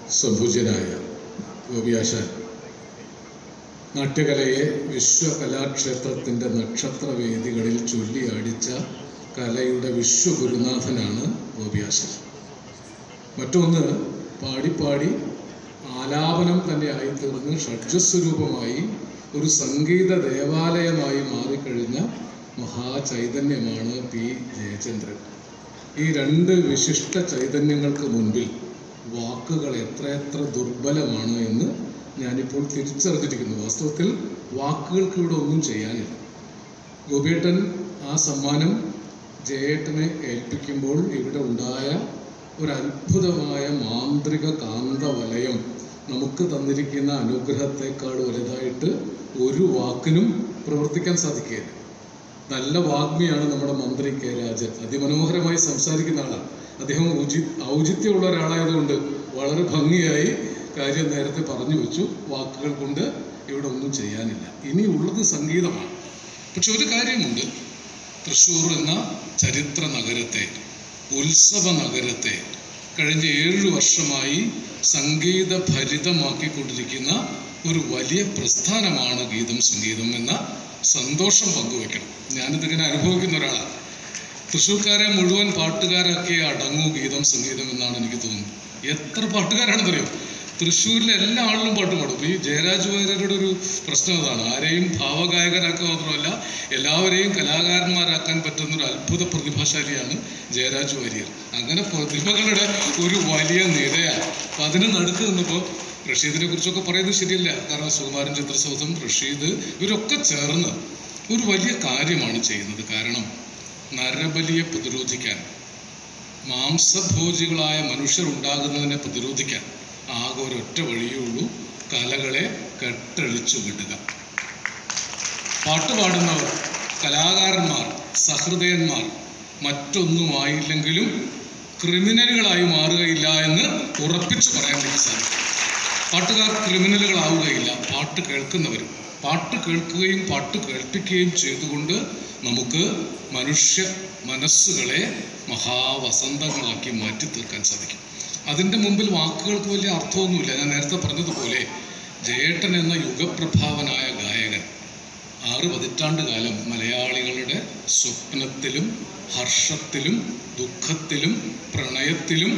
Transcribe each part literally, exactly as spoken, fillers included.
സംപൂജ്യനായ ഗോപിയാശാൻ നാട്യകലയെ വിശ്വകലാക്ഷേത്രത്തിൻ്റെ നക്ഷത്രവേദികളിൽ ചൊല്ലിയാടിച്ച കലയുടെ വിശ്വഗുരുനാഥനാണ് ഗോപിയാശാൻ. മറ്റൊന്ന്, പാടിപ്പാടി ആലാപനം തന്നെ ആയിത്തീർന്ന് ഷഡ്ജസ്വരൂപമായി ഒരു സംഗീത ദേവാലയമായി മാറിക്കഴിഞ്ഞ മഹാചൈതന്യമാണ് പി ജയചന്ദ്രൻ. ഈ രണ്ട് വിശിഷ്ട ചൈതന്യങ്ങൾക്ക് മുൻപിൽ വാക്കുകൾ എത്രയെത്ര ദുർബലമാണ് എന്ന് ഞാനിപ്പോൾ തിരിച്ചറിഞ്ഞിരിക്കുന്നു. വാസ്തവത്തിൽ വാക്കുകൾക്ക് ഇവിടെ ഒന്നും ചെയ്യാനില്ല. ഗോപിയേട്ടൻ ആ സമ്മാനം ജയേട്ടനെ ഏൽപ്പിക്കുമ്പോൾ ഇവിടെ ഉണ്ടായ ഒരു അത്ഭുതമായ മാന്ത്രിക കാന്തവലയം നമുക്ക് തന്നിരിക്കുന്ന അനുഗ്രഹത്തെക്കാൾ വലുതായിട്ട് ഒരു വാക്കിനും പ്രവർത്തിക്കാൻ സാധിക്കുകയില്ല. നല്ല വാഗ്മിയാണ് നമ്മുടെ മന്ത്രി കെ രാജൻ. അതിമനോഹരമായി സംസാരിക്കുന്ന ആളാണ്. അദ്ദേഹം ഔചി ഔചിത്യമുള്ള ഒരാളായതുകൊണ്ട് വളരെ ഭംഗിയായി കാര്യം നേരത്തെ പറഞ്ഞു വെച്ചു. വാക്കുകൾ കൊണ്ട് ഇവിടെ ഒന്നും ചെയ്യാനില്ല. ഇനി ഉള്ളത് സംഗീതമാണ്. പക്ഷെ ഒരു കാര്യമുണ്ട്, തൃശ്ശൂർ എന്ന ചരിത്ര നഗരത്തെ, ഉത്സവ നഗരത്തെ കഴിഞ്ഞ ഏഴു വർഷമായി സംഗീത ഭരിതമാക്കിക്കൊണ്ടിരിക്കുന്ന ഒരു വലിയ പ്രസ്ഥാനമാണ് ഗീതം സംഗീതം എന്ന സന്തോഷം പങ്കുവെക്കണം. ഞാനിതിങ്ങനെ അനുഭവിക്കുന്ന ഒരാളാണ്. തൃശ്ശൂർക്കാരെ മുഴുവൻ പാട്ടുകാരൊക്കെ അടങ്ങൂ ഗീതം സംഗീതം എന്നാണ് എനിക്ക് തോന്നുന്നത്. എത്ര പാട്ടുകാരാണെന്നറിയോ? തൃശ്ശൂരിലെ എല്ലാ ആളിലും പാട്ട് പാടും. ഈ ജയരാജ് വാര്യരുടെ ഒരു പ്രശ്നം അതാണ്. ആരെയും ഭാവഗായകരാക്കുക മാത്രമല്ല, എല്ലാവരെയും കലാകാരന്മാരാക്കാൻ പറ്റുന്നൊരു അത്ഭുത പ്രതിഭാശാലിയാണ് ജയരാജ് വാര്യർ. അങ്ങനെ പ്രതിഭകളുടെ ഒരു വലിയ നിരയാണ്. അപ്പം അതിന് നടുക്ക് നിന്നപ്പോൾ റഷീദിനെ കുറിച്ചൊക്കെ പറയുന്നത് ശരിയല്ല. കാരണം സുകുമാരൻ ചിത്രസൗധം, റഷീദ് ഇവരൊക്കെ ചേർന്ന് ഒരു വലിയ കാര്യമാണ് ചെയ്യുന്നത്. കാരണം നരബലിയെ പ്രതിരോധിക്കാൻ, മാംസഭോജികളായ മനുഷ്യർ ഉണ്ടാകുന്നതിനെ പ്രതിരോധിക്കാൻ ആകെ ഒരൊറ്റ വഴിയേ ഉള്ളൂ: കലകളെ കെട്ടഴിച്ചു വിടുക. പാട്ടുപാടുന്നവർ, കലാകാരന്മാർ, സഹൃദയന്മാർ മറ്റൊന്നുമായില്ലെങ്കിലും ക്രിമിനലുകളായി മാറുകയില്ല എന്ന് ഉറപ്പിച്ചു പറയാൻ എനിക്ക് സാധിക്കും. പാട്ടുകാർ ക്രിമിനലുകളാവുകയില്ല. പാട്ട് കേൾക്കുന്നവരും പാട്ട് കേൾക്കുകയും പാട്ട് കേൾപ്പിക്കുകയും ചെയ്തുകൊണ്ട് നമുക്ക് മനുഷ്യ മനസ്സുകളെ മഹാവസന്തങ്ങളാക്കി മാറ്റി തീർക്കാൻ സാധിക്കും. അതിൻ്റെ മുമ്പിൽ വാക്കുകൾക്ക് വലിയ അർത്ഥമൊന്നുമില്ല. ഞാൻ നേരത്തെ പറഞ്ഞതുപോലെ ജയേട്ടൻ എന്ന യുഗപ്രഭാവനായ ഗായകൻ ആറ് പതിറ്റാണ്ട് കാലം മലയാളികളുടെ സ്വപ്നത്തിലും ഹർഷത്തിലും ദുഃഖത്തിലും പ്രണയത്തിലും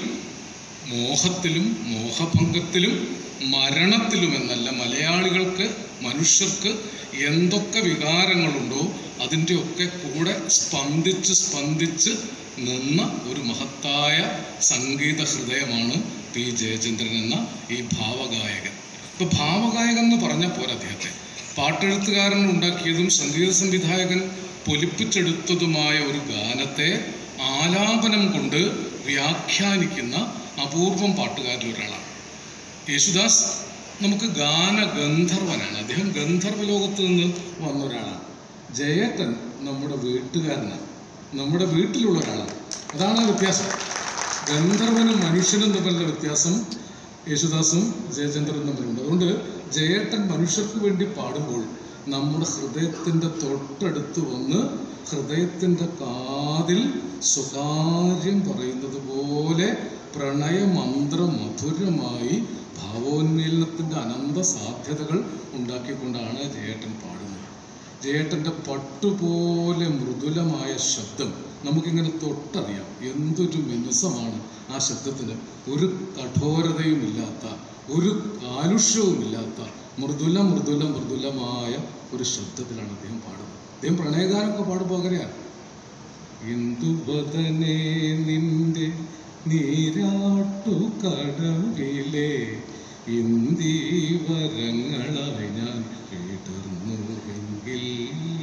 മോഹത്തിലും മോഹഭംഗത്തിലും മരണത്തിലുമെന്നല്ല, മലയാളികൾക്ക്, മനുഷ്യർക്ക് എന്തൊക്കെ വികാരങ്ങളുണ്ടോ അതിൻ്റെയൊക്കെ കൂടെ സ്പന്ദിച്ച് സ്പന്ദിച്ച് നിന്ന ഒരു മഹത്തായ സംഗീത ഹൃദയമാണ് പി ജയചന്ദ്രൻ എന്ന ഈ ഭാവഗായകൻ. ഇപ്പോൾ ഭാവഗായകൻ എന്ന് പറഞ്ഞാൽ പോരാ, അദ്ദേഹത്തെ പാട്ടെഴുത്തുകാരൻ ഉണ്ടാക്കിയതും സംഗീത സംവിധായകൻ പൊലിപ്പിച്ചെടുത്തതുമായ ഒരു ഗാനത്തെ ആലാപനം കൊണ്ട് വ്യാഖ്യാനിക്കുന്ന അപൂർവം പാട്ടുകാരിൽ ഒരാളാണ് യേശുദാസ്. നമുക്ക് ഗാനഗന്ധർവനാണ്. അദ്ദേഹം ഗന്ധർവ ലോകത്ത് നിന്ന് വന്ന ഒരാളാണ്. ജയേട്ടൻ നമ്മുടെ വീട്ടുകാരനാണ്, നമ്മുടെ വീട്ടിലുള്ള ഒരാളാണ്. അതാണ് ആ വ്യത്യാസം. ഗന്ധർവനും മനുഷ്യനും തമ്മിലുള്ള വ്യത്യാസം യേശുദാസും ജയചന്ദ്രനും തമ്മിലുണ്ട്. അതുകൊണ്ട് ജയേട്ടൻ മനുഷ്യർക്ക് വേണ്ടി പാടുമ്പോൾ നമ്മുടെ ഹൃദയത്തിൻ്റെ തൊട്ടടുത്ത് വന്ന് ഹൃദയത്തിൻ്റെ കാതിൽ സ്വകാര്യം പറയുന്നത് പോലെ പ്രണയമന്ത്ര മധുരമായി ഭാവോന്മീലനത്തിൻ്റെ അനന്ത സാധ്യതകൾ ഉണ്ടാക്കിക്കൊണ്ടാണ് ജയേട്ടൻ പാടുന്നത്. ജയേട്ടൻ്റെ പട്ടുപോലെ മൃദുലമായ ശബ്ദം നമുക്കിങ്ങനെ തൊട്ടറിയാം. എന്തൊരു മിനുസമാണ് ആ ശബ്ദത്തിന്. ഒരു കഠോരതയുമില്ലാത്ത, ഒരു കാലുഷ്യവുമില്ലാത്ത മൃദുല മൃദുല മൃദുലമായ ഒരു ശബ്ദത്തിലാണ് അദ്ദേഹം പാടുന്നത്. അദ്ദേഹം പ്രണയഗാനമൊക്കെ പാടുമ്പോൾ അങ്ങനെയാണ്. ഇന്ദുവദനേ നിന്റെ നീരാട്ടു കടവിലെ ഇന്ദീവരങ്ങളായി ഞാൻ വിടർന്നുവെങ്കിൽ,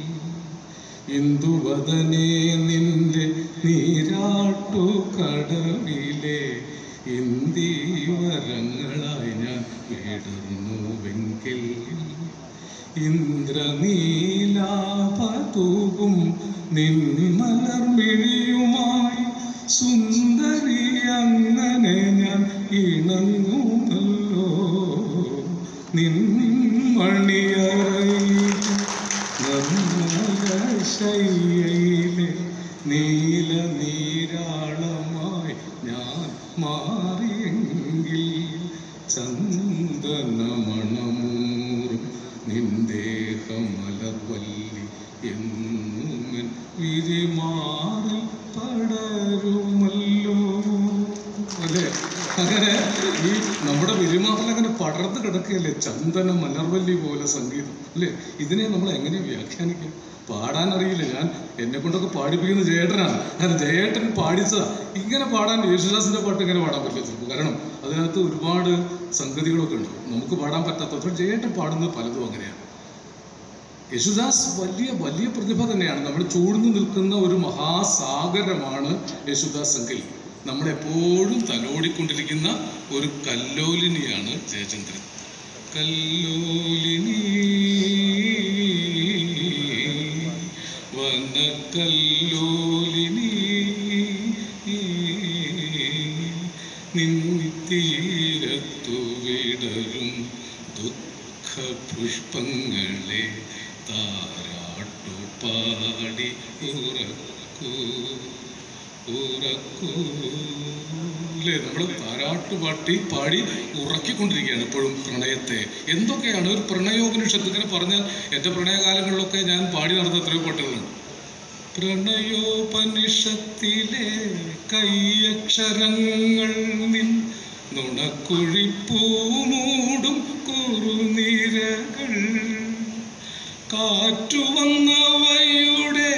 ഇന്ദുവദനേ നിന്റെ നീരാട്ടു കടവിലെ ഇന്ദീവരങ്ങളായി ഞാൻ വിടർന്നുവെങ്കിൽ, ഇന്ദ്രനീലാപതൂകും നിൻമലർമിഴിയുമായി സുന്ദരി അങ്ങനെ ഞാൻ ഇണങ്ങുമല്ലോ, നിൻമണിയറയിൽ ശയ്യയിലെ നീല നീരാളമായി ഞാൻ മാറിയെങ്കിൽ, ചന്ദനമണമൂറും നിന്ദേഹമലർവല്ലി എന്നുമെൻ വിരിമാറിൽ പടരുമല്ലോ. അല്ലേ? അങ്ങനെ ഈ നമ്മുടെ വിരിമാറിൽ അങ്ങനെ പടർന്ന് കിടക്കുകയല്ലേ ചന്ദന മലർവല്ലി പോലെ സംഗീതം, അല്ലേ? ഇതിനെ നമ്മൾ എങ്ങനെ വ്യാഖ്യാനിക്കും? പാടാനറിയില്ല. ഞാൻ എന്നെ കൊണ്ടൊക്കെ പാടിപ്പിക്കുന്ന ജയേട്ടനാണ്. കാരണം ജയേട്ടൻ പാടിച്ചതാ. ഇങ്ങനെ പാടാൻ യേശുദാസിന്റെ പാട്ട് ഇങ്ങനെ പാടാൻ പറ്റില്ല ചിലപ്പോൾ. കാരണം അതിനകത്ത് ഒരുപാട് സംഗതികളൊക്കെ ഉണ്ട് നമുക്ക് പാടാൻ പറ്റാത്ത. പക്ഷേ ജയേട്ടൻ പാടുന്നത് പലതും അങ്ങനെയാണ്. യേശുദാസ് വലിയ വലിയ പ്രതിഭ തന്നെയാണ്. നമ്മൾ ചൂഴ്ന്നു നിൽക്കുന്ന ഒരു മഹാസാഗരമാണ് യേശുദാസ് എങ്കിൽ നമ്മളെപ്പോഴും തലോടിക്കൊണ്ടിരിക്കുന്ന ഒരു കല്ലോലിനിയാണ് ജയചന്ദ്രൻ. കല്ലോലിനി വനക്കല്ലോലിനി നിൻതീരത്തു വിടരും ദുഃഖ പുഷ്പങ്ങളെ താരാട്ടു പാടി ഉറക്കൂ ഉറക്കൂ. അല്ലേ? നമ്മൾ താരാട്ട് പാട്ടി പാടി ഉറക്കിക്കൊണ്ടിരിക്കുകയാണ് എപ്പോഴും പ്രണയത്തെ. എന്തൊക്കെയാണ് ഒരു പ്രണയോപനിഷത്ത് ഇങ്ങനെ പറഞ്ഞാൽ എൻ്റെ പ്രണയകാലങ്ങളിലൊക്കെ ഞാൻ പാടി നടന്ന എത്രയോ പാട്ടുകളുണ്ട്. പ്രണയോപനിഷത്തിലെ കൈയക്ഷരങ്ങൾ നിൻ നുണക്കുഴിപ്പൂമൂടും കുറുനിരകൾ കാറ്റുവന്നവയുടെ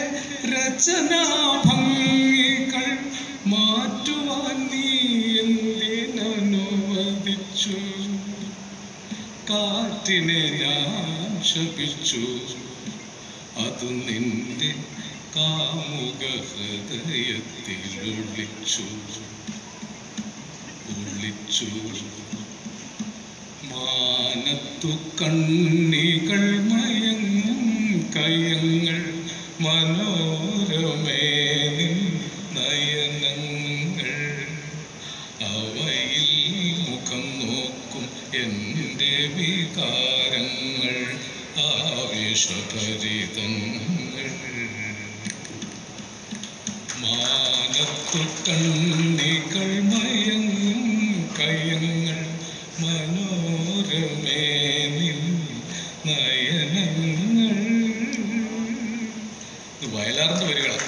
രചനാഭംഗികൾ മാറ്റുവാൻ നീ എന്തിനനുവദിച്ചു? കാറ്റിനെ ഞാൻ ശപിച്ചു, അത് നിന്റെ കാമുക ഹൃദയത്തിൽ ഒളിച്ചു ഒളിച്ചു. മാനത്തു കണ്ണികൾ മയങ്ങും കയങ്ങൾ മനോരമേ നിൻ നയനങ്ങൾ അവയിൽ മുഖം നോക്കും എൻ്റെ വികാരങ്ങൾ ആവേശഭരിതങ്ങൾ. മാനത്തു കണ്ണികൾ മയങ്ങും കയങ്ങൾ മനോരമേ നിൻ നയനങ്ങൾ. ഇത് വയലാറിന്റെ വരികളാണ്.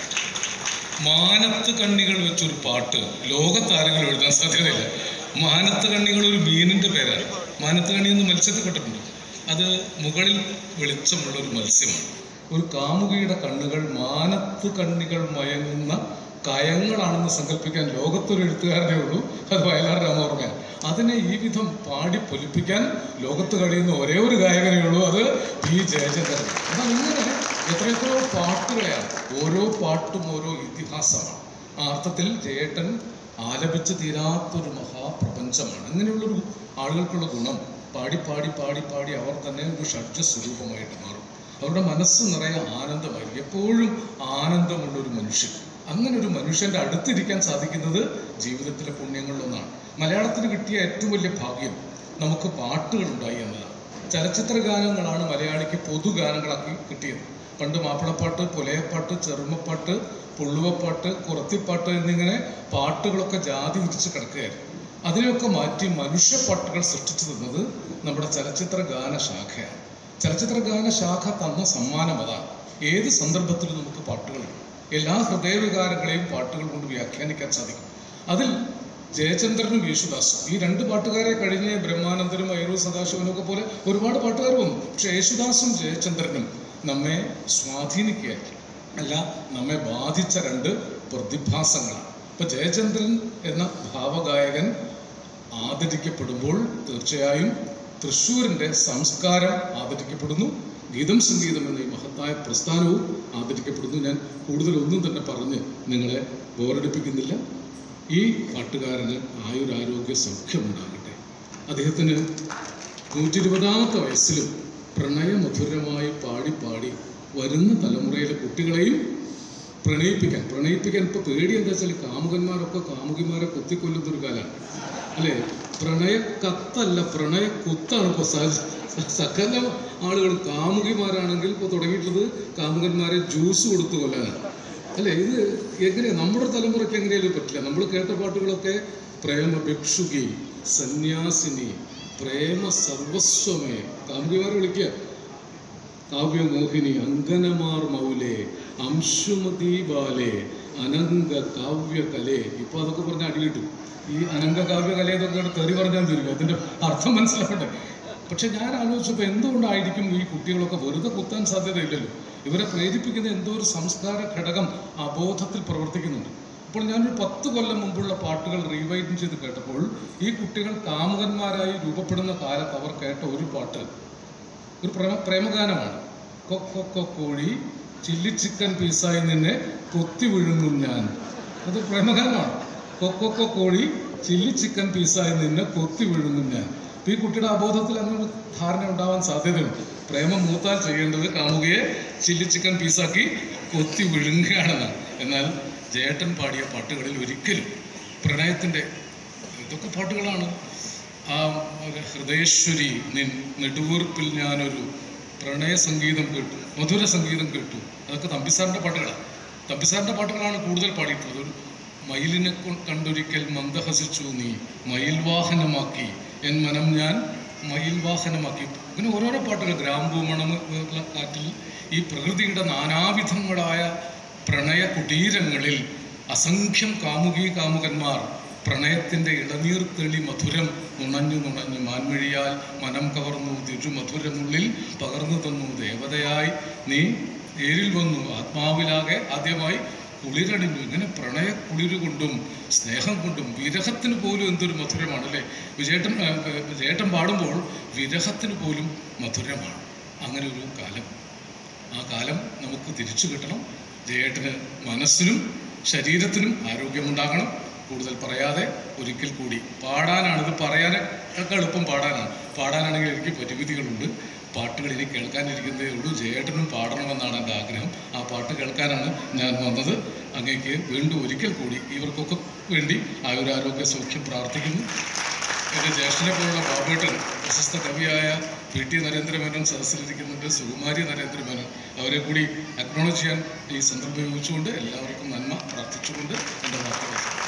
മാനത്ത് കണ്ണികൾ വെച്ചൊരു പാട്ട് ലോകത്താരെങ്കിലും എഴുതാൻ സാധ്യതയില്ല. മാനത്ത് കണ്ണികൾ ഒരു മീനിന്റെ പേരാണ്. മാനത്ത് കണ്ണി എന്ന് മത്സ്യത്തെ കണ്ടിട്ടുണ്ട്. അത് മുകളിൽ വെളിച്ചമുള്ള ഒരു മത്സ്യമാണ്. ഒരു കാമുകിയുടെ കണ്ണുകൾ മാനത്ത് കണ്ണികൾ മയങ്ങുന്ന കയങ്ങളാണെന്ന് സങ്കല്പിക്കാൻ ലോകത്തൊരു എഴുത്തുകാരനേ ഉള്ളൂ, അത് വയലാർ രാമവർമ്മയാണ്. അതിനെ ഈ വിധം പാടി പൊലിപ്പിക്കാൻ ലോകത്ത് കഴിയുന്ന ഒരേ ഒരു ഗായകനേ ഉള്ളൂ, അത് പി ജയചന്ദ്രൻ. അതങ്ങനെ എത്രയെത്രയോ പാട്ടുകളെയാണ്. ഓരോ പാട്ടും ഓരോ ഇതിഹാസമാണ്. ആ അർത്ഥത്തിൽ ജയേട്ടൻ ആലപിച്ച് തീരാത്തൊരു മഹാപ്രപഞ്ചമാണ്. അങ്ങനെയുള്ളൊരു ആളുകൾക്കുള്ള ഗുണം പാടി പാടി പാടി പാടി അവർ തന്നെ ഒരു ഷഡ്ജ സ്വരൂപമായിട്ട് മാറും. അവരുടെ മനസ്സ് നിറയെ ആനന്ദമായിരിക്കും. എപ്പോഴും ആനന്ദമുള്ളൊരു മനുഷ്യൻ. അങ്ങനെ ഒരു മനുഷ്യൻ്റെ അടുത്തിരിക്കാൻ സാധിക്കുന്നത് ജീവിതത്തിലെ പുണ്യങ്ങളിലൊന്നാണ്. മലയാളത്തിന് കിട്ടിയ ഏറ്റവും വലിയ ഭാഗ്യം നമുക്ക് പാട്ടുകളുണ്ടായി എന്നതാണ്. ചലച്ചിത്ര ഗാനങ്ങളാണ് മലയാളിക്ക് പൊതുഗാനങ്ങളാക്കി കിട്ടിയത്. പണ്ട് മാപ്പിളപ്പാട്ട്, പുലയപ്പാട്ട്, ചെറുമപ്പാട്ട്, പുള്ളുവപ്പാട്ട്, കുറത്തിപ്പാട്ട് എന്നിങ്ങനെ പാട്ടുകളൊക്കെ ജാതി വിരിച്ച് കിടക്കുകയായിരുന്നു. അതിനെയൊക്കെ മാറ്റി മനുഷ്യപ്പാട്ടുകൾ സൃഷ്ടിച്ചു തന്നത് നമ്മുടെ ചലച്ചിത്ര ഗാന ശാഖയാണ്. ചലച്ചിത്ര ഗാന ശാഖ തന്ന സമ്മാനം അതാണ്. ഏത് സന്ദർഭത്തിലും നമുക്ക് പാട്ടുകളുണ്ട്. എല്ലാ ഹൃദയവികാരങ്ങളെയും പാട്ടുകൾ കൊണ്ട് വ്യാഖ്യാനിക്കാൻ സാധിക്കും. അതിൽ ജയചന്ദ്രനും യേശുദാസും, ഈ രണ്ട് പാട്ടുകാരെ കഴിഞ്ഞ് ബ്രഹ്മാനന്ദനും അയ്യർ സദാശിവനും ഒക്കെ പോലെ ഒരുപാട് പാട്ടുകാർ വന്നു. പക്ഷെ യേശുദാസും ജയചന്ദ്രനും നമ്മെ സ്വാധീനിക്കുക അല്ല, നമ്മെ ബാധിച്ച രണ്ട് പ്രതിഭാസങ്ങളാണ്. ഇപ്പൊ ജയചന്ദ്രൻ എന്ന ഭാവഗായകൻ ആദരിക്കപ്പെടുമ്പോൾ തീർച്ചയായും തൃശ്ശൂരിൻ്റെ സംസ്കാരം ആദരിക്കപ്പെടുന്നു. ഗീതം സംഗീതം എന്ന ഈ മഹത്തായ പ്രസ്ഥാനവും ആദരിക്കപ്പെടുന്നു. ഞാൻ കൂടുതലൊന്നും തന്നെ പറഞ്ഞ് നിങ്ങളെ ബോറടിപ്പിക്കുന്നില്ല. ഈ പാട്ടുകാരന് ആയുരാരോഗ്യ സൗഖ്യമുണ്ടാകട്ടെ. അദ്ദേഹത്തിന് നൂറ്റി ഇരുപതാമത്തെ വയസ്സിലും പ്രണയമധുരമായി പാടി പാടി വരുന്ന തലമുറയിലെ കുട്ടികളെയും പ്രണയിപ്പിക്കാൻ പ്രണയിപ്പിക്കാൻ ഇപ്പോൾ പേടി എന്താ വെച്ചാൽ കാമുകന്മാരൊക്കെ കാമുകിമാരെ കുത്തിക്കൊല്ലുന്നൊരു കാലമാണ്, അല്ലേ? പ്രണയ കത്തല്ല, പ്രണയ കുത്താണ് ഇപ്പോൾ. സകല ആളുകൾ കാമുകിമാരാണെങ്കിൽ ഇപ്പോൾ തുടങ്ങിയിട്ടുള്ളത് കാമുകന്മാരെ ജ്യൂസ് കൊടുത്തു കൊല്ലാനാണ്, അല്ലേ? ഇത് എങ്ങനെയാണ് നമ്മുടെ തലമുറയ്ക്ക് എങ്ങനെയാലും പറ്റില്ല. നമ്മൾ കേട്ട പാട്ടുകളൊക്കെ പ്രേമ ഭിക്ഷുകി, സന്യാസിനി, പ്രേമ സർവസ്വമേ. കാമുകിമാർ വിളിക്കുക, കാവ്യമോഹിനി അങ്കനമാർ മൗലേ അംശുമതി ബാലേ അനങ്ക കാവ്യകലേ. ഇപ്പൊ അതൊക്കെ പറഞ്ഞ അടി കിട്ടും. ഈ അനങ്ക കാവ്യകല ഇതൊക്കെ തെറി പറഞ്ഞാൽ തരും, അതിന്റെ അർത്ഥം മനസ്സിലാക്കട്ടെ. പക്ഷെ ഞാൻ ആലോചിച്ചപ്പോൾ എന്തുകൊണ്ടായിരിക്കും ഈ കുട്ടികളൊക്കെ വെറുതെ കുത്താൻ സാധ്യതയില്ലല്ലോ. ഇവരെ പ്രേരിപ്പിക്കുന്ന എന്തോ ഒരു സംസ്കാര ഘടകം അബോധത്തിൽ പ്രവർത്തിക്കുന്നുണ്ട്. അപ്പോൾ ഞാനൊരു പത്ത് കൊല്ലം മുമ്പുള്ള പാട്ടുകൾ റീവൈൻഡ് ചെയ്ത് കേട്ടപ്പോൾ ഈ കുട്ടികൾ കാമുകന്മാരായി രൂപപ്പെടുന്ന കാലത്ത് അവർ കേട്ട ഒരു പാട്ട് ഒരു പ്രേമ പ്രേമഗാനമാണ്. കൊക്കൊക്കൊ കോഴി ചില്ലി ചിക്കൻ പീസായി നിന്നെ കൊത്തി വിഴുങ്ങും ഞാൻ. അത് പ്രേമഗാനമാണ്. കൊക്കൊക്കൊ കോഴി ചില്ലി ചിക്കൻ പീസായി നിന്നെ കൊത്തി വിഴുങ്ങും ഞാൻ. ഈ കുട്ടിയുടെ അബോധത്തിൽ അങ്ങനെ ധാരണ ഉണ്ടാവാൻ സാധ്യതയുണ്ട്. പ്രേമം മൂത്താൽ ചെയ്യേണ്ടത് കാമുകയെ ചില്ലി ചിക്കൻ പീസാക്കി കൊത്തി വിഴുങ്ങുകയാണെന്നാണ്. എന്നാൽ ജയേട്ടൻ പാടിയ പാട്ടുകളിൽ ഒരിക്കലും പ്രണയത്തിൻ്റെ ഇതൊക്കെ പാട്ടുകളാണ്. ആ ഹൃദയേശ്വരി നിൻ നെടുവീർപ്പിൽ ഞാനൊരു പ്രണയ സംഗീതം കേട്ടു, മധുര സംഗീതം കേട്ടു. അതൊക്കെ തമ്പിസാറിൻ്റെ പാട്ടുകളാണ്. തമ്പിസാറിൻ്റെ പാട്ടുകളാണ് കൂടുതൽ പാടിയിട്ടുള്ളത്. ഒരു മയിലിനെ കണ്ടൊരിക്കൽ മന്ദഹസിച്ചു നീ മയിൽ വാഹനമാക്കി എൻ മനം ഞാൻ മയിൽ വാഹനമാക്കി. പിന്നെ ഓരോരോ പാട്ടുകൾ, ഗ്രാമ്പൂ മണം കാറ്റിൽ, ഈ പ്രകൃതിയുടെ നാനാവിധങ്ങളായ പ്രണയ കുടീരങ്ങളിൽ അസംഖ്യം കാമുകീ കാമുകന്മാർ പ്രണയത്തിൻ്റെ ഇളനീർത്തെളി മധുരം നുണഞ്ഞു നുണഞ്ഞു മാൻമിഴിയാൽ മനം കവർന്നു തിരുമധുരമുള്ളിൽ പകർന്നു തന്നു ദേവതയായി നീ ഏരിൽ വന്നു ആത്മാവിലാകെ ആദ്യമായി കുളിരണിഞ്ഞു. ഇങ്ങനെ പ്രണയ കുളിര് കൊണ്ടും സ്നേഹം കൊണ്ടും വിരഹത്തിന് പോലും എന്തൊരു മധുരമാണ് അല്ലേ. വിജയേട്ടൻ വിജയേട്ടൻ പാടുമ്പോൾ വിരഹത്തിന് പോലും മധുരമാണ്. അങ്ങനെ ഒരു കാലം, ആ കാലം നമുക്ക് തിരിച്ചു കിട്ടണം. ജയേട്ടന് മനസ്സിനും ശരീരത്തിനും ആരോഗ്യമുണ്ടാകണം. കൂടുതൽ പറയാതെ ഒരിക്കൽ കൂടി പാടാനാണിത്, പറയാനൊക്കെ എളുപ്പം പാടാനാണ്. പാടാനാണെങ്കിൽ എനിക്ക് പരിമിതികളുണ്ട്. പാട്ടുകൾ ഇനി കേൾക്കാനിരിക്കുന്നതേ ഉള്ളൂ. ജയേട്ടനും പാടണമെന്നാണ് എൻ്റെ ആഗ്രഹം. ആ പാട്ട് കേൾക്കാനാണ് ഞാൻ വന്നത്. അങ്ങേക്ക് വീണ്ടും ഒരിക്കൽ കൂടി ഇവർക്കൊക്കെ വേണ്ടി ആയുരാരോഗ്യ സൗഖ്യം പ്രാർത്ഥിക്കുന്നു. എൻ്റെ ജ്യേഷ്ഠനെ പോലുള്ള ബാബേട്ടൻ, പ്രശസ്ത കവിയായ പി ടി നരേന്ദ്രമേനോൻ സദസ്സിലിരിക്കുന്നുണ്ട്, സുകുമാരി നരേന്ദ്രമേനോൻ, അവരെ കൂടി അക്നോളജ് ചെയ്യാൻ ഈ സന്ദർഭം ഉപയോഗിച്ചുകൊണ്ട് എല്ലാവർക്കും നന്മ പ്രാർത്ഥിച്ചുകൊണ്ട് എൻ്റെ വാക്കുകൾ